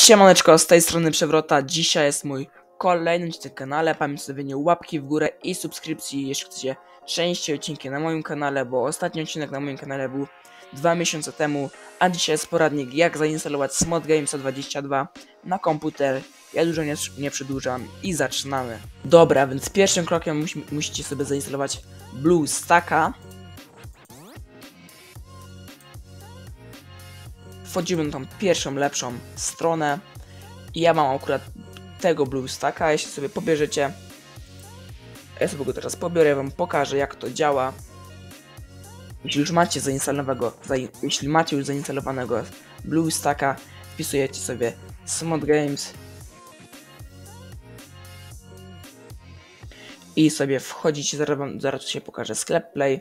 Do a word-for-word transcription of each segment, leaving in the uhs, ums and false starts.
Siemaneczko, z tej strony Przewrota. Dzisiaj jest mój kolejny odcinek na kanale. Pamiętajcie o stawieniu łapki w górę i subskrypcji, jeśli chcecie częściej odcinki na moim kanale, bo ostatni odcinek na moim kanale był dwa miesiące temu, a dzisiaj jest poradnik, jak zainstalować SmodGamesa dwadzieścia dwa na komputer. Ja dużo nie, nie przedłużam i zaczynamy. Dobra, więc pierwszym krokiem musi, musicie sobie zainstalować BlueStacka. Wchodzimy na tą pierwszą, lepszą stronę i ja mam akurat tego BlueStacka. Jeśli sobie pobierzecie, ja sobie go teraz pobiorę, ja wam pokażę, jak to działa. Jeśli już macie zainstalowanego, zain jeśli macie już zainstalowanego BlueStacka, wpisujecie sobie SmodGames i sobie wchodzicie, zaraz, wam, zaraz się pokaże sklep Play.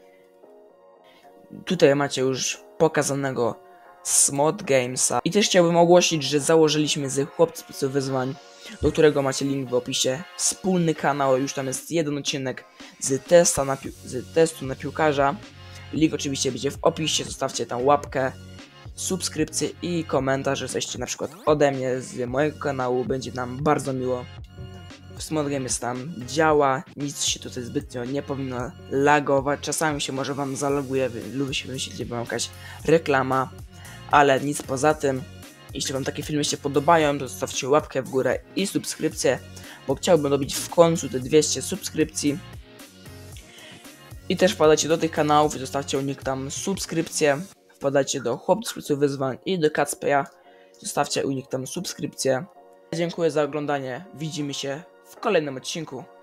Tutaj macie już pokazanego SmodGamesa. I też chciałbym ogłosić, że założyliśmy z Chłopcy Wyzwań, do którego macie link w opisie, wspólny kanał. Już tam jest jeden odcinek z, testa na z testu na piłkarza. Link oczywiście będzie w opisie, zostawcie tam łapkę, subskrypcję i komentarz, że jesteście na przykład ode mnie, z mojego kanału, będzie nam bardzo miło. SmodGames tam działa, nic się tutaj zbytnio nie powinno lagować, czasami się może wam zaloguje lub się myślicie, bo jakaś reklama, ale nic poza tym. Jeśli wam takie filmy się podobają, to zostawcie łapkę w górę i subskrypcję, bo chciałbym robić w końcu te dwieście subskrypcji. I też wpadajcie do tych kanałów i zostawcie u nich tam subskrypcję. Wpadajcie do Chłopców Wyzwań i do Kacpeja, zostawcie u nich tam subskrypcję. Dziękuję za oglądanie, widzimy się w kolejnym odcinku.